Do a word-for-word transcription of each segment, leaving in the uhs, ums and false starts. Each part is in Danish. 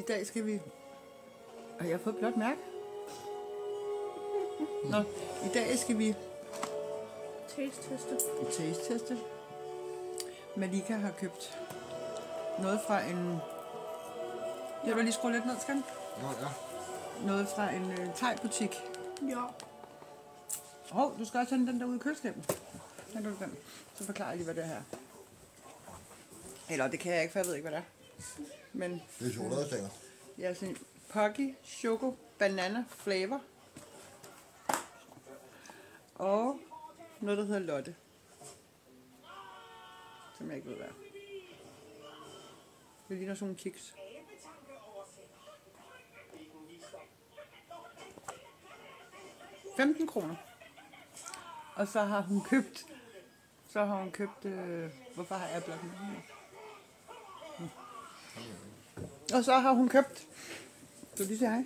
dag skal vi... Har jeg fået et blåt mærke? Nå, i dag skal vi... Taste-teste. Taste-teste. Malika har købt noget fra en... Jeg vil lige skrue lidt ned, skal den? Nå, ja. Noget fra en øh, thai-butik. Ja. Hov, oh, du skal også have den derude i køleskabet. Den, den. Så forklarer jeg lige, hvad det er her. Eller det kan jeg ikke, for jeg ved ikke, hvad det er. Men... Det er chokoladestænger. Ja, sådan en Pocky Choco Banana Flavor. Og noget, der hedder Lotte. Som jeg ikke ved, hvad er. Det ligner sådan nogle kiks. femten kroner. Og så har hun købt... Så har hun købt... Øh, hvorfor har jeg blot med her? Hmm. Og så har hun købt... Du lige sige hej.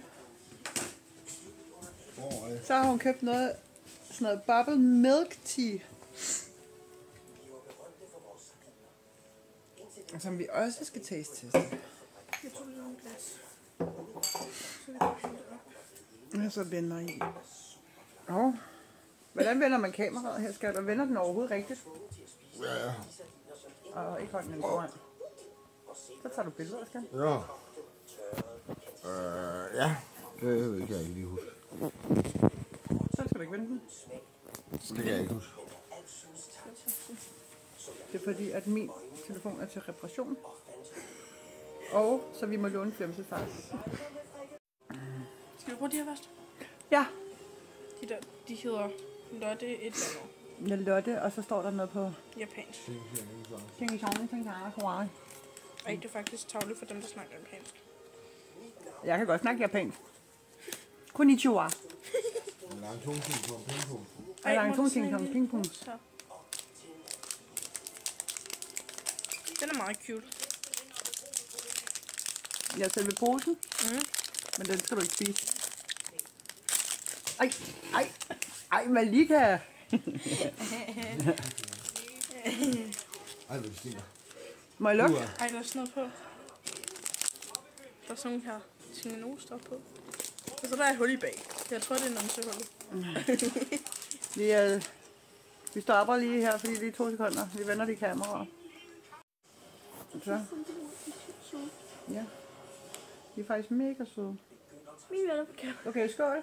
Så har hun købt noget... Sådan noget bubble milk tea. Som vi også skal taste teste. Jeg tog lige en glas. Så vi kan hente op. Og så vender I. Og hvordan vender man kameraet her? Skal der vender den overhovedet rigtigt? Ja, ja. Og ikke holde den foran. Så tager du billeder, skal du? Ja. Øh, ja. Det kan jeg ikke lige huske. Så skal du ikke vende den. Det kan jeg ikke huske. Det er fordi, at min telefon er til reparation. Og så vi må låne flemsefars. Skal vi prøve de her først? Ja. De der, de hedder Lotte et eller andet. Ja, Lotte, og så står der noget på... Japansk. Ting Chong, Ting Kawaii. Ej, det er faktisk tavligt for dem, der snakker japansk. Jeg kan godt snakke japansk. Konnichiwa. Der er en tung ting på en pingpong. Og der er en må tung du ting sådan som en pingpong. lille- Så. Den er meget cute. Jeg selve posen, Mm. men den skal du ikke spise. Ej, ej, ej, Malika. Ej, hvor det stinker. Må jeg lukke? Uha. Ej, der er sådan noget på. Der er sådan nogle her tingenosstop på. Og så der er et hul i bag. Jeg tror, det er numsehul. Vi, øh, vi stopper lige her, fordi lige to sekunder. Vi vender de kameraer. Så. Ja. De er faktisk mega søde. Min venner på kamera. Okay, skål.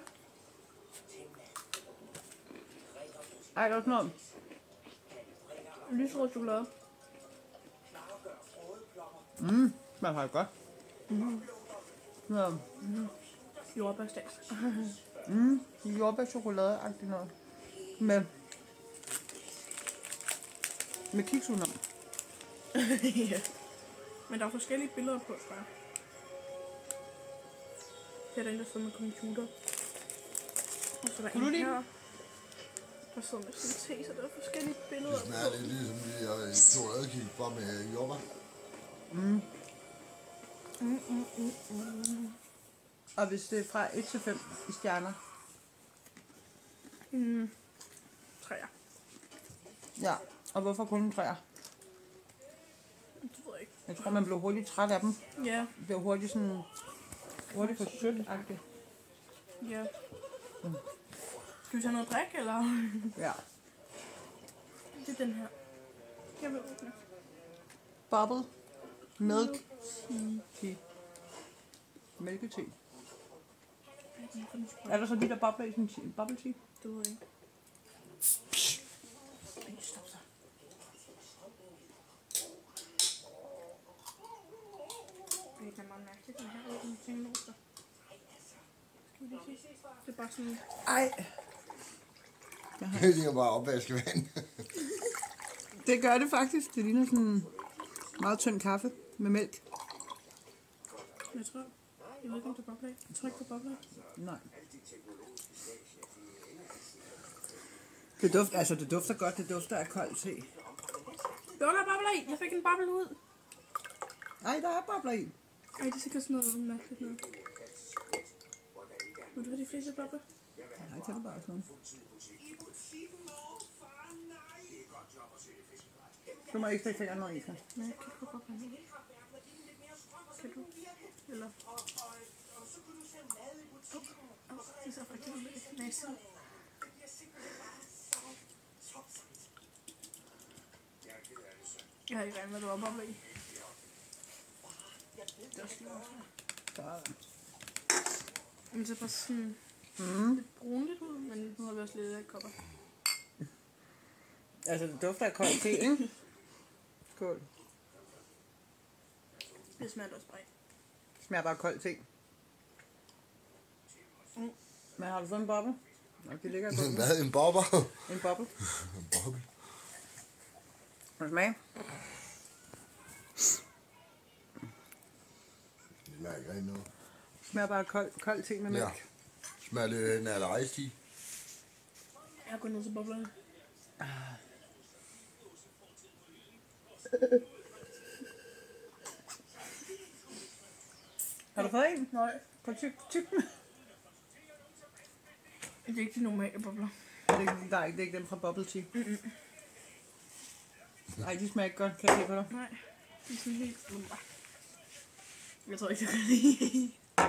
Ej, der er sådan noget. Lyserød chokolade. Mm, smager faktisk godt. Mm. Noget. Jordbærstats. Mm, jordbærchokolade-agtigt noget. Med, med kiks udenom. Ja. Men der er forskellige billeder på, tror jeg. Her er der en, der sidder med computer. Og så er der Kunne du en lide her, der sidder med sin te, så der er forskellige billeder Det smager lidt ligesom de her chokoladekik, bare med jordbær. Mm. Mm, mm, mm, mm. Og hvis det er fra et til fem i stjerner. Mm. Træer. Ja, og hvorfor kun en træer? Det ved jeg ikke. Jeg tror, man bliver hurtigt træt af dem. Ja, Det bliver hurtigt sådan... Hurtigt for sødt-agtigt. ja. Mm. Skal vi tage noget drik, eller? Ja. Det er den her. Jeg vil åbne. Bubble. Milk. Tea. Mælkete. Er der så de der bobler i sådan en bubble tea? Det ved jeg ikke. Ej, stop så. Det er meget mærkeligt, den her åbne tingenoster. Skal vi lige se? Det er bare sådan... Ej. Det ligner bare opvaskevand. Det gør det faktisk. Det ligner sådan en meget tynd kaffe med mælk. Jeg tror... Jeg ved ikke, om det er bobler i. Jeg tror ikke, det er bobler i. Nej. Det dufter, altså det dufter godt. Det dufter af kold te. Jo, der er bobler i. Jeg fik en boble ud. Ej, der er bobler i. Ej, det er sikkert sådan noget mærkeligt noget. Vil du have de fleste bobler? Nej, det er bare sådan. Du må ikke stikke fingeren ned i sig. Nej, jeg kan ikke få boblerne. Kan du? Eller... Oh, det ser faktisk lidt næste. Jeg har ikke regnet med, at du var bobler i. Det er også lige også. Den ser bare sådan Mm. lidt brunligt ud, men nu har vi også lidt af kopper. Altså, det dufter af kold te, ikke? Skål. Det smager også bare. Det smager bare kold te. Mm. Men har du fået en boble? Nå, det ligger godt. Hvad? En bobber? En boble. En boble. Vil du smage? Det smager ikke rigtig noget. Det smager bare kold, kold te med mælk. Ja. Smager det en eller rejst i? Jeg går ned til boblerne. Har du fået en? Nej. På tyk, tyk. Det er ikke de normale bobler. Det er, der er ikke, det er ikke dem fra bubble tea. Mm-mm. Nej, de smager ikke godt. Kan jeg se på dig? Nej, de er sådan helt... Jeg tror ikke, det kan lide.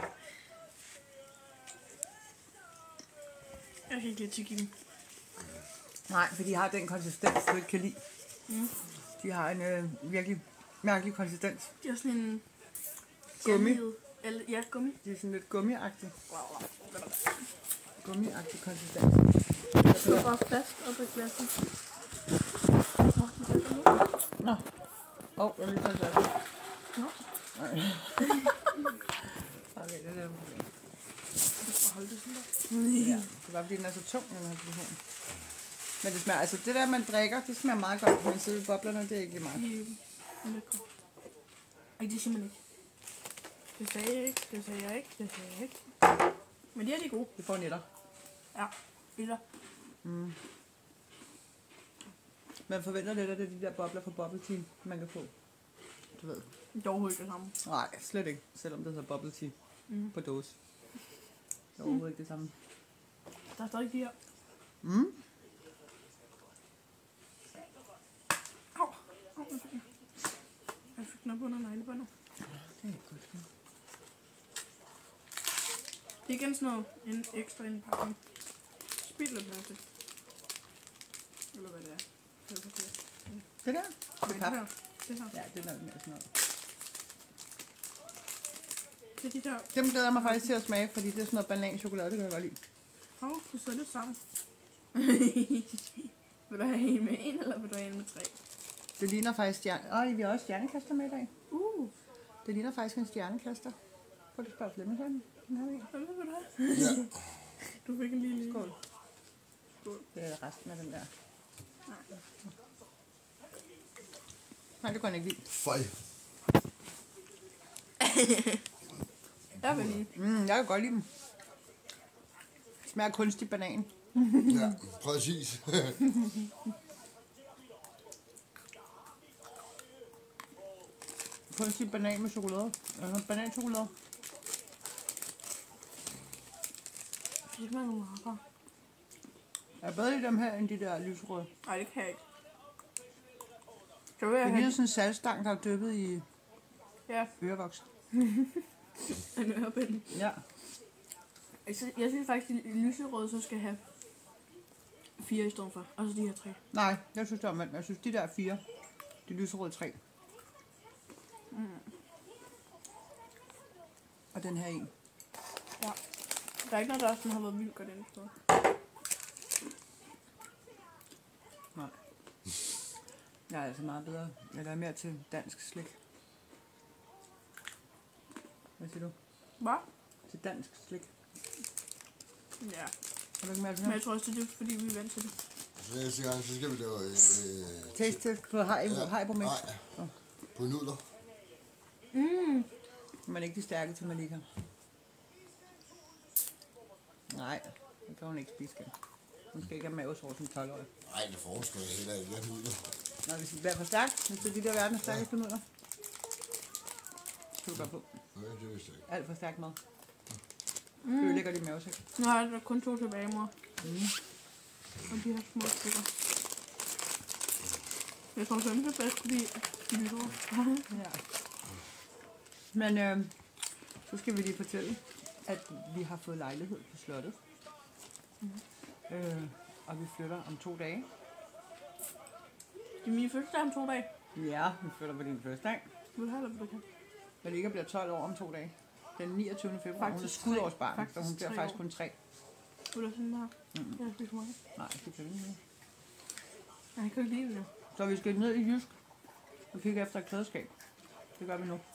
Jeg kan ikke lide tyk i dem. Nej, for de har den konsistens, du ikke kan lide. Mm. De har en øh, virkelig mærkelig konsistens. De har sådan en... Gummi. gelhed- Eller, ja, gummi. De er sådan lidt gummiagtige. Wow, wow. Gummiagtig konsistens. Jeg står bare fast op ad glasset. Åh, det er der nu. Nå. Åh, oh, jeg vil lige tage det. Nå, Nej. Okay, det er det. du skal holde det sådan der. Ja, det er bare fordi, den er så tung, den her telefon. Men det smager, altså det der, man drikker, det smager meget godt, men sidde i boblerne, det er ikke lige meget. Øh, lækker. Ej, det er simpelthen ikke. Det sagde jeg ikke, det sagde jeg ikke, det sagde jeg ikke. Men de er de gode. Det får netter. Ja, bitter. Mm. Man forventer lidt, at det er de der bobler fra bubble tea, man kan få. Du ved. Det er overhovedet ikke det samme. Nej, slet ikke. Selvom det hedder bubble tea Mm. på dåse. Det er overhovedet ikke det samme. Der er stadig de her. Mm. Au, au, jeg fik den. Jeg fik den op under neglebåndet. Det er ikke godt. Det er igen sådan noget, en ekstra indpakning. Spild af plastik. Eller hvad det er. Det er forkert. Det der? Nej, Det er pap. her. Det her. Ja, det er noget mere sådan noget. Det er de der. Dem glæder jeg mig faktisk til at smage, fordi det er sådan noget bananchokolade, det kan jeg godt lide. Hov, du sidder lidt sammen. Vil du have en med en, eller vil du have en med tre? Det ligner faktisk stjerne... Åh, vi har også stjernekaster med i dag. Uh, Det ligner faktisk en stjernekaster. Prøv lige at spørge Flemming. Den har vi. hvad vil du have? Ja. Du fik en lille... Skål. Skål. Det er resten af den der. Nej. Nej, det kan jeg ikke lide. Fej. Jeg vil lige. Mm, jeg kan godt lide dem. Det smager kunstig banan. Ja, præcis. Kunstig banan med chokolade. Altså bananchokolade. Det smager nogle marker. Jeg er bedre i dem her, end de der lyserøde. Nej, det kan jeg ikke. Så vil jeg Det have... ligner sådan en salgstang, der er dyppet i Ja, ørevoks. en ørebinde. Ja. Jeg synes, jeg synes faktisk, at de lyserøde så skal have fire i stedet for. Og så de her tre. Nej, jeg synes det er omvendt. Jeg synes de der er fire. De lyserøde tre. Mm. Og den her en. Ja. Der er ikke noget, der sådan har været vildt godt inde på. Nej. Jeg er altså meget bedre. Jeg er mere til dansk slik. Hvad siger du? Hvad? Til dansk slik. Ja. Har du ikke mere til Men her? jeg tror også, det er fordi, vi er vant til det. Så næste gang, så skal vi lave... Øh, Taste på Haribo Haribo Mix. Nej, på nudler. Mm. Men ikke de stærke til Malika. Nej, det kan hun ikke spise. Kan. Hun skal ikke have mavesår som tolv-årig. Nej, det foreslår jeg heller ikke. Jeg nudler. Nå, hvis det bliver for stærkt, hvis det er de der verdens stærkeste nudler. Det skal du gøre på. Nej, det vidste jeg ikke. Alt for stærk mad. Det Mm. ødelægger din mavesæk. Nu har jeg kun to tilbage, mor. Mm. Og de her små stykker. Jeg tror simpelthen bedst, fordi de lyser. Ja. Men øh, Så skal vi lige fortælle, at vi har fået lejlighed på slottet. Mm. Øh, og vi flytter om to dage. Det er min fødselsdag om to dage. Ja, vi flytter på din fødselsdag. Vil du have, eller vil du ikke have? Men Ligger bliver tolv år om to dage. Den niogtyvende februar. Hun er Faktisk skudårsbarn, tre. så hun Faktisk bliver tre faktisk år. kun tre. Vil du have sådan her? Mm. Jeg har spist meget. Nej, det kan vi ikke. Nej, jeg kan ikke lide det. Så vi skal ned i Jysk og kigge efter et klædeskab. Det gør vi nu.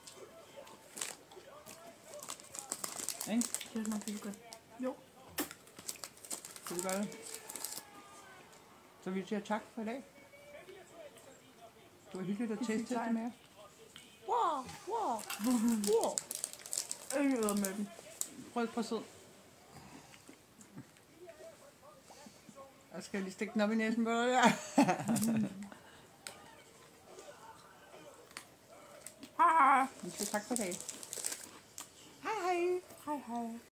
Ikke? Det er nok ikke godt. Jo. Så vi gør det. Så vi siger tak for i dag. Det var hyggeligt at teste det med jer. Wow, wow, wow. Jeg øver med den. Prøv at sidde. Jeg skal lige stikke den op i næsen på dig. Ja. Hej, Vi siger tak for i dag. Hej hej. hej, hej.